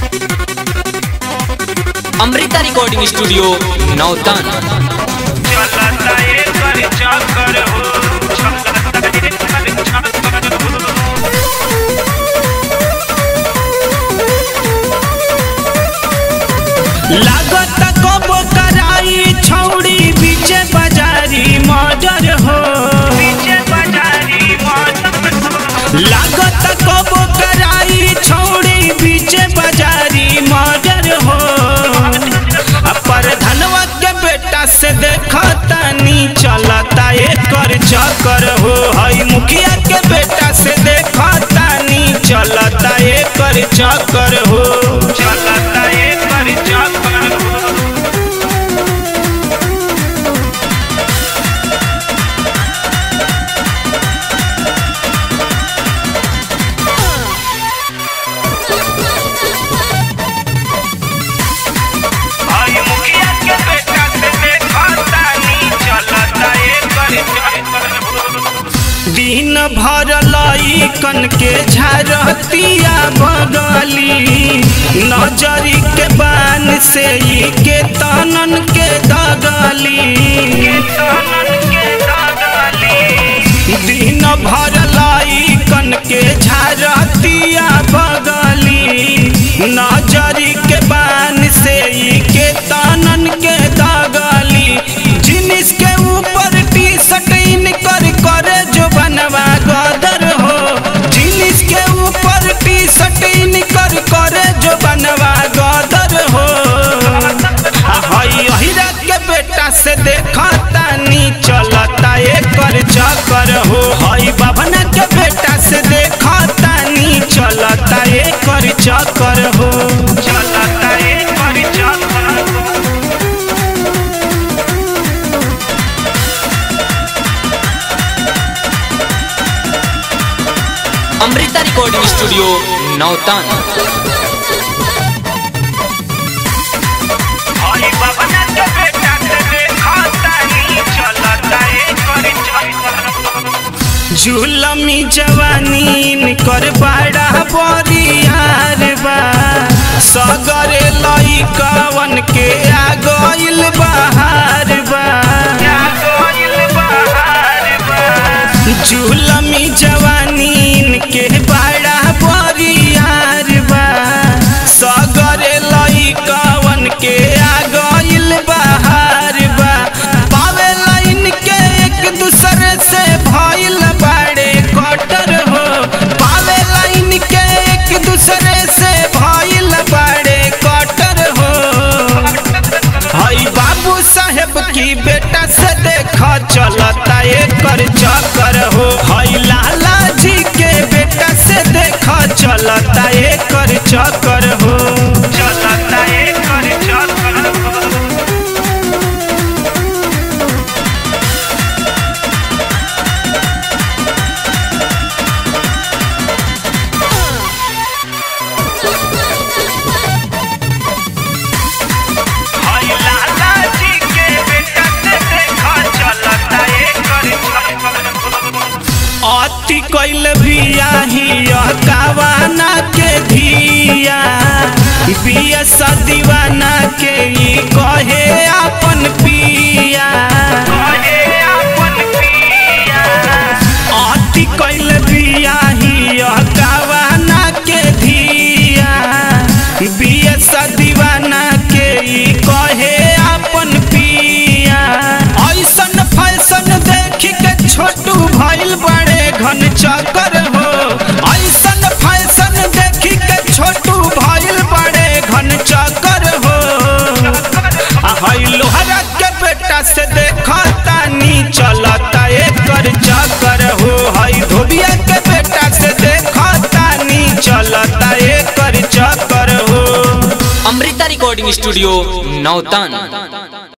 Amrita recording studio नौतन। लागत कब कराई छौड़ी बीचे बाजारी मर्डर हो, लागत कब कराई छौड़ी बीचे बाजारी मर्डर हो। प्रधानवा के बेटा से देखतानी चलता एकर चक्कर हो, हई मुखिया के बेटा से देखतानी चलता एकर चक्कर हो, चलता एकर चक्कर हो। दिन भर लइकन के झरतिया बगली, नजरी के बान से ही के तनन के दगली। दिन भर लइकन के झरतिया बगली, नजरी के बान से ही के तनन के दगली। जिनिस के ऊपर टी शर्ट इनकर करे जो बनवा गदर हो, जिनिस के ऊपर टी शर्ट इनकर करे जो बनवा गदर हो। हई अहिरा के बेटा से देखतानी चलता एकर चक्कर हो, हई बाभना के बेटा से देखतानी चलता एकर चक्कर हो, चलता एकर चक्कर हो। अमृता रिकॉर्डिंग स्टूडियो नौतन। जुलमी जवानी कर बड़ा बरियार बा, सगरे लइकवन के आ गइल बहार बा। जुलमी जवानी के बड़ा बरियार बा, सगरे लइकवन के आ गइल बहार बा। पावे लाइन के एक दूसरे से भइल बाड़े कटर हो, पावे लाइन के एक दूसरे से भइल बाड़े कटर हो। हई बाबू साहेब की बेटा से देखा चलता एकर चक्कर हो, हई लाला जी के बेटा से देखा चलता एकर चक्कर हो, चलता एकर चक्कर हो। अति कैल बियाही कावाना के धिया, बिया दीवाना के ई कहे अपन पिया। अति कैल बियाही कावाना के धिया, बिया दीवाना के ई कहे अपन पिया। ऐसन फैशन देख के छोटू भइल बड़े घन चक्कर हो, ऐसन फैशन देखी के छोटू भइल बड़े घन चक्कर हो। हई लोहरा के बेटा से देखतानी चलता एकर चक्कर हो, हई धोबिया के बेटा से देखतानी चलता एकर चक्कर हो। अमृता रिकॉर्डिंग स्टूडियो नौतन।